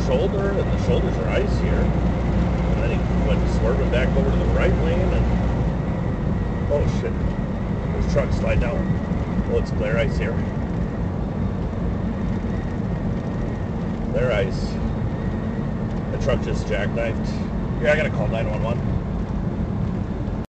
shoulder, and the shoulders are ice here. And then he went swerving back over to the right lane, and oh shit, there's trucks slide down. Oh, it's clear ice here. Clear ice. The truck just jackknifed. Here, I gotta call 911.